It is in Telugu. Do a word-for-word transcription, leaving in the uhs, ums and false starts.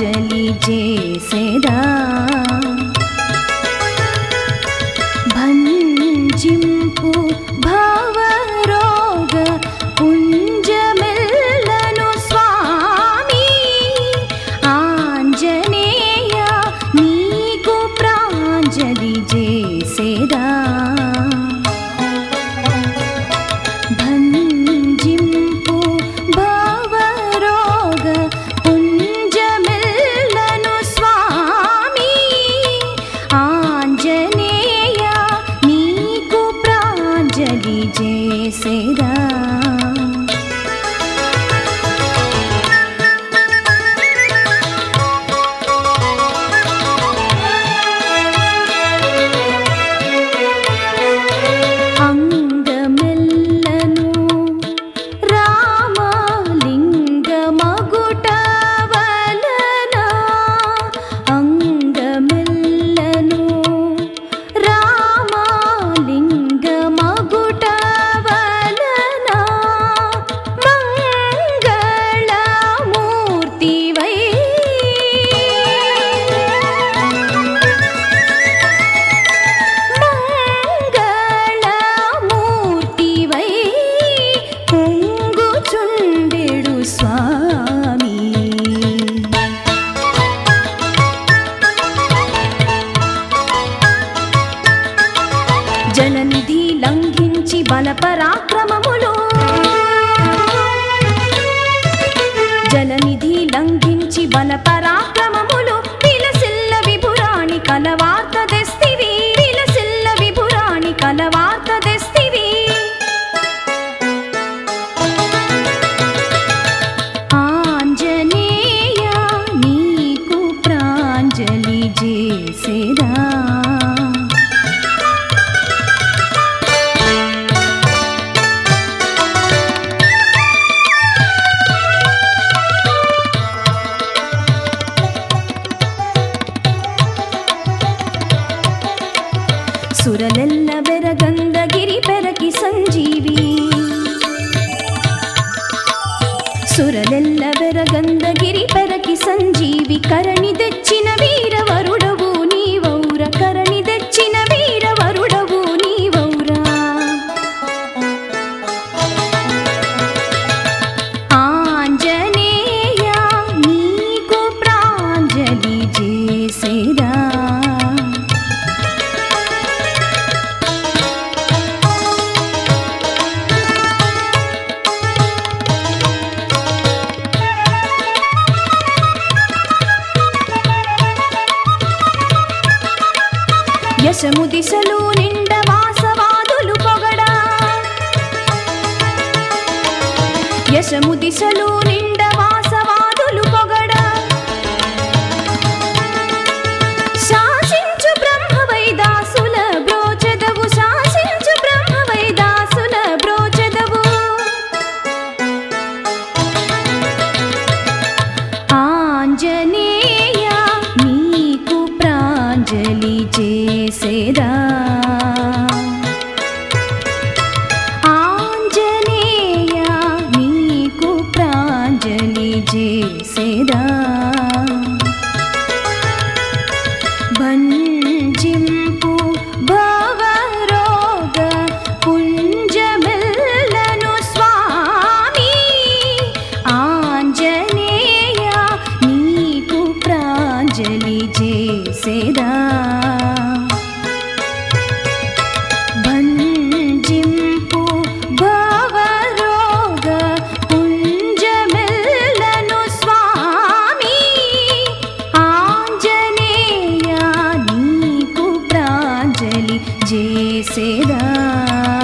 ప్రాంజలి చేసేదా భంజింపు భవరోగ పుంజమెల్లను స్వామి ఆంజనేయ నీకు ప్రాంజలి చేసేదా భంజింపు భవరోగ పుంజమెల్లను స్వామి ఆంజనేయ నీకు ప్రాంజలి చేసేదా అంగమెల్లను రామలింగమగుట వలన అంగమెల్లను రామలింగమగుట వలన మంగళమూర్తివై మంగళమూర్తివై పొంగుచుండెడు స్వామి జలనిధి లంఘించి బలపరాక్రమములు జలనిధి లంఘించి బలపరాక్రమములు విలసిల్ల విభురాణి కలవార్త దెస్తివి విలసిల్ల విభురాణి కలవార్త దెస్తివి ఆంజనేయ నీకు ప్రాంజలి చేసేదా సురలెల్ల బెరగందగిరి పెరకి సంజీవి సురలెల్ల బెరగందగిరి పెరకి సంజీవి కరణి తెచ్చిన వీరవరుడవు నీవౌర కరణి తెచ్చిన వీరవరుడవు నీవౌరా ఆంజనేయ నీకు ప్రాంజలి చేసేదా యశము దిశలు నిండ వాసవాదులు పొగడా యశము దిశలు నిండ వాసవాదులు పొగడా శాసించు బ్రహ్మవైదాసుల బ్రోచెదవు శాసించు బ్రహ్మవైదాసుల బ్రోచెదవు ఆంజనేయ నీకు ప్రాంజలి చేసేదా ఆంజనేయ నీకు ప్రాంజలి చేసేదా భంజింపు భవరోగ పుంజమెల్లను స్వామి ఆంజనేయ నీకు ప్రాంజలి చేసేదా భంజింపు భవరోగ పుంజమెల్లను స్వామి ఆంజనేయ నీకు ప్రాంజలి చేసేదా